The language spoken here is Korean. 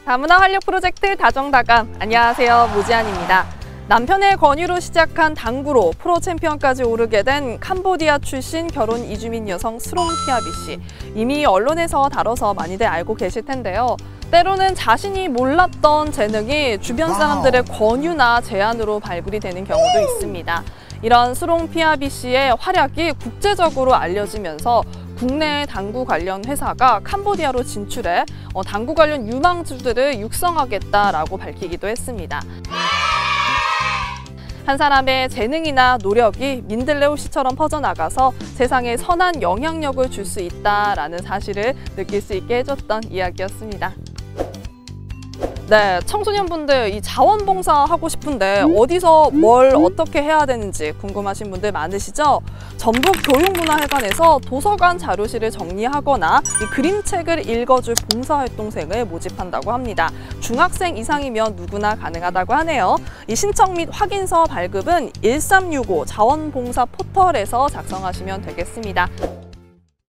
다문화 활력 프로젝트 다정다감, 안녕하세요, 모지안입니다. 남편의 권유로 시작한 당구로 프로 챔피언까지 오르게 된 캄보디아 출신 결혼 이주민 여성 스롱피아비 씨. 이미 언론에서 다뤄서 많이들 알고 계실 텐데요. 때로는 자신이 몰랐던 재능이 주변 사람들의 권유나 제안으로 발굴이 되는 경우도 있습니다. 이런 스롱피아비 씨의 활약이 국제적으로 알려지면서 국내 당구 관련 회사가 캄보디아로 진출해 당구 관련 유망주들을 육성하겠다라고 밝히기도 했습니다. 한 사람의 재능이나 노력이 민들레 씨처럼 퍼져나가서 세상에 선한 영향력을 줄 수 있다라는 사실을 느낄 수 있게 해줬던 이야기였습니다. 네, 청소년분들 이 자원봉사 하고 싶은데 어디서 뭘 어떻게 해야 되는지 궁금하신 분들 많으시죠? 전북교육문화회관에서 도서관 자료실을 정리하거나 이 그림책을 읽어줄 봉사활동생을 모집한다고 합니다. 중학생 이상이면 누구나 가능하다고 하네요. 이 신청 및 확인서 발급은 1365 자원봉사 포털에서 작성하시면 되겠습니다.